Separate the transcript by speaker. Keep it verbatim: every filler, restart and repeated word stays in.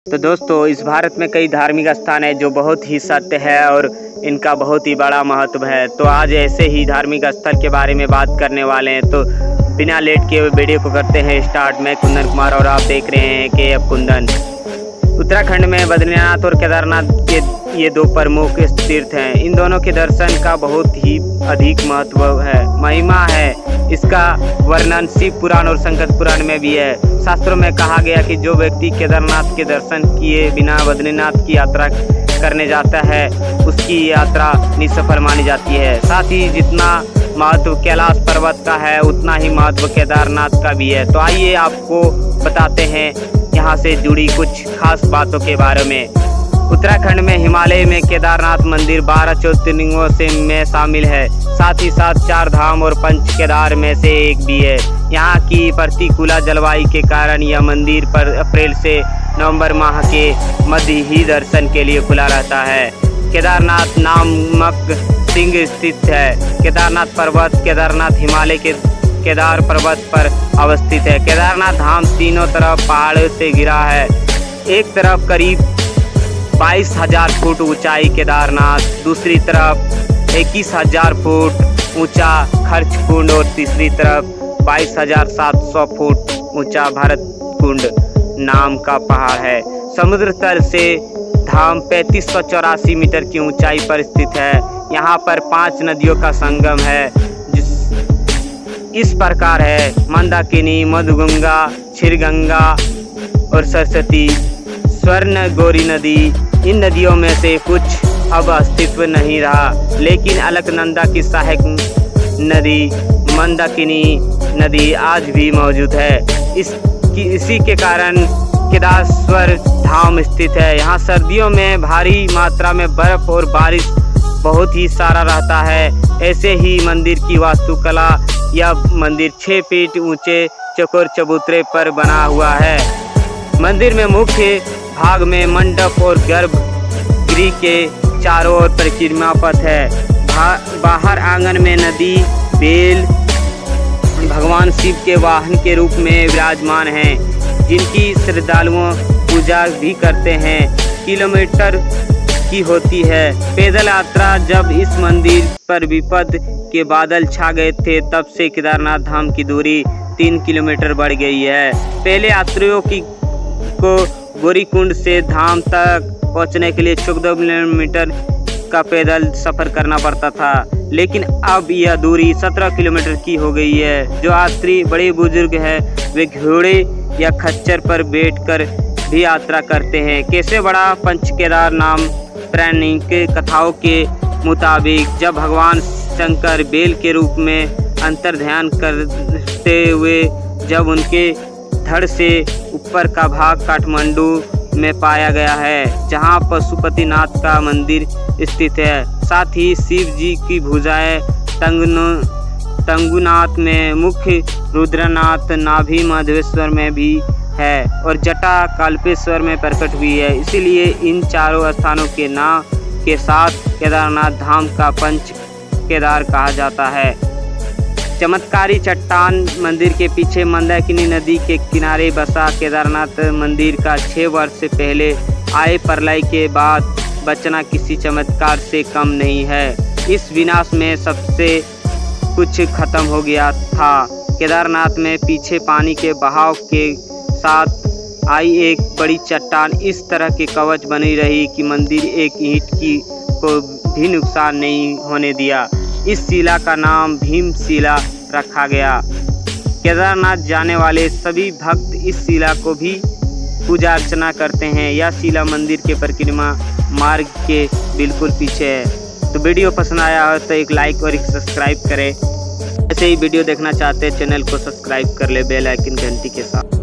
Speaker 1: तो दोस्तों, इस भारत में कई धार्मिक स्थान है जो बहुत ही सत्य है और इनका बहुत ही बड़ा महत्व है। तो आज ऐसे ही धार्मिक स्थल के बारे में बात करने वाले हैं। तो बिना लेट के वीडियो को करते हैं स्टार्ट। मैं कुंदन कुमार और आप देख रहे हैं के एफ कुंदन। उत्तराखंड में बद्रीनाथ और केदारनाथ के ये दो प्रमुख तीर्थ हैं। इन दोनों के दर्शन का बहुत ही अधिक महत्व है, महिमा है। इसका वर्णन शिव पुराण और शंकर पुराण में भी है। शास्त्रों में कहा गया कि जो व्यक्ति केदारनाथ के दर्शन किए बिना बद्रीनाथ की यात्रा करने जाता है उसकी यात्रा निसफल मानी जाती है। साथ ही जितना महत्व कैलाश पर्वत का है उतना ही महत्व केदारनाथ का भी है। तो आइए आपको बताते हैं यहाँ से जुड़ी कुछ खास बातों के बारे में। उत्तराखंड में हिमालय में केदारनाथ मंदिर बारह ज्योतिर्लिंगों से में शामिल है। साथ ही साथ चार धाम और पंच केदार में से एक भी है। यहाँ की प्रतिकूल जलवायु के कारण यह मंदिर पर अप्रैल से नवंबर माह के मध्य ही दर्शन के लिए खुला रहता है। केदारनाथ नामक सिंह स्थित है। केदारनाथ पर्वत केदारनाथ हिमालय के केदार पर्वत पर अवस्थित है। केदारनाथ धाम तीनों तरफ पहाड़ों से घिरा है। एक तरफ करीब बाईस हजार फुट ऊंचाई केदारनाथ, दूसरी तरफ इक्कीस हजार फुट ऊंचा खर्च कुंड और तीसरी तरफ बाईस हजार सात सौ फुट ऊंचा भरत कुंड नाम का पहाड़ है। समुद्र तल से धाम पैंतीस सौ चौरासी मीटर की ऊंचाई पर स्थित है। यहाँ पर पांच नदियों का संगम है जिस इस प्रकार है मंदाकिनी, मधुगंगा, क्षीरगंगा और सरस्वती, स्वर्ण गौरी नदी। इन नदियों में से कुछ अब अस्तित्व नहीं रहा, लेकिन अलकनंदा की सहायक नदी मंदाकिनी नदी आज भी मौजूद है। इस इसी के कारण केदारेश्वर धाम स्थित है। यहाँ सर्दियों में भारी मात्रा में बर्फ और बारिश बहुत ही सारा रहता है। ऐसे ही मंदिर की वास्तुकला, यह मंदिर छः फीट ऊंचे चकोर चबूतरे पर बना हुआ है। मंदिर में मुख्य भाग में मंडप और गर्भगृह के चारों ओर परिक्रमा पथ है। बाहर आंगन में नदी बेल भगवान शिव के वाहन के रूप में विराजमान हैं, जिनकी श्रद्धालुओं पूजा भी करते हैं। किलोमीटर की होती है पैदल यात्रा। जब इस मंदिर पर विपद के बादल छा गए थे तब से केदारनाथ धाम की दूरी तीन किलोमीटर बढ़ गई है। पहले यात्रियों की को गौरीकुंड से धाम तक पहुंचने के लिए चौदह किलोमीटर का पैदल सफर करना पड़ता था, लेकिन अब यह दूरी सत्रह किलोमीटर की हो गई है। जो यात्री बड़े बुजुर्ग हैं वे घोड़े या खच्चर पर बैठकर भी यात्रा करते हैं। कैसे बड़ा पंच केदार नाम पौराणिक कथाओं के मुताबिक जब भगवान शंकर बेल के रूप में अंतर ध्यान करते हुए जब उनके धड़ से ऊपर का भाग काठमांडू में पाया गया है, जहां पशुपतिनाथ का मंदिर स्थित है। साथ ही शिव जी की भुजाएं तंगनु तंगुनाथ में, मुख्य रुद्रनाथ नाभि माधवेश्वर में भी है और जटा कल्पेश्वर में प्रकट हुई है। इसीलिए इन चारों स्थानों के नाम के साथ केदारनाथ धाम का पंच केदार कहा जाता है। चमत्कारी चट्टान मंदिर के पीछे मंदाकिनी नदी के किनारे बसा केदारनाथ मंदिर का छः वर्ष से पहले आए प्रलय के बाद बचना किसी चमत्कार से कम नहीं है। इस विनाश में सबसे कुछ खत्म हो गया था। केदारनाथ में पीछे पानी के बहाव के साथ आई एक बड़ी चट्टान इस तरह के कवच बनी रही कि मंदिर एक ईंट की को भी नुकसान नहीं होने दिया। इस शिला का नाम भीम शिला रखा गया। केदारनाथ जाने वाले सभी भक्त इस शिला को भी पूजा अर्चना करते हैं। यह शिला मंदिर के परिक्रमा मार्ग के बिल्कुल पीछे है। तो वीडियो पसंद आया हो तो एक लाइक और एक सब्सक्राइब करें। ऐसे ही वीडियो देखना चाहते हैं चैनल को सब्सक्राइब कर ले बेल आइकन घंटी के साथ।